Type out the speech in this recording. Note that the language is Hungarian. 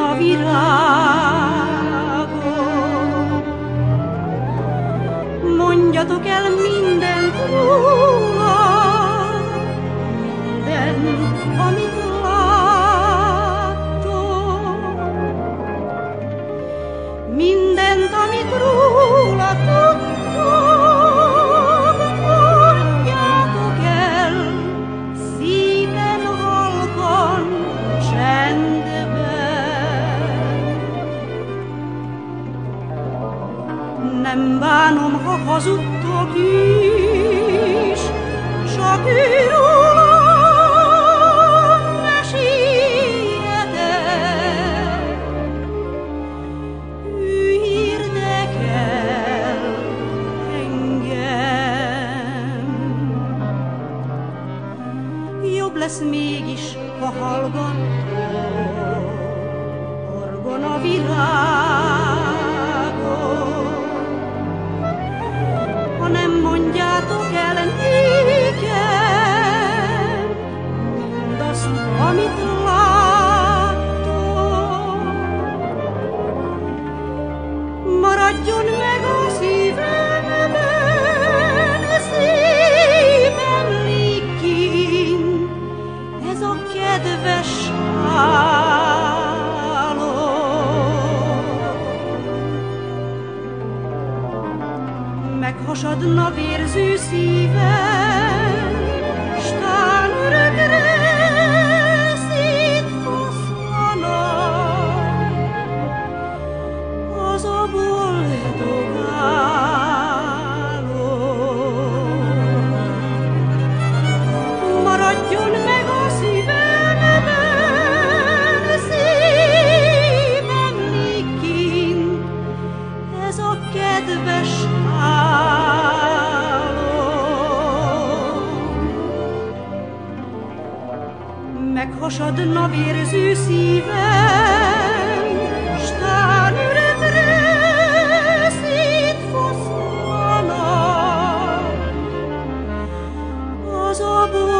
a virágok. Mondjatok el mindent róla, mindent, amit láttok, mindent, amit róla tudtok, mondjátok el szíven halkan, csendben. Nem bánom, ha hazudtok is, csak őróla meséljetek. Ő érdekel engem. Jobb lesz mégis, ha hallgattok, orgon a virágok. Ha nem mondjátok el nékem mindazt, amit láttok, maradjon meg a szívemben, szívem lékén ez a kedves álom. Meghasadna vérző szívem, s tán örökre szétfoszlana az a boldog álom. Maradjon meg a szívemben, szívem lékén ez a kedves álom. Meghasadna vérző szívem, s tán örökre szétfoszlana az a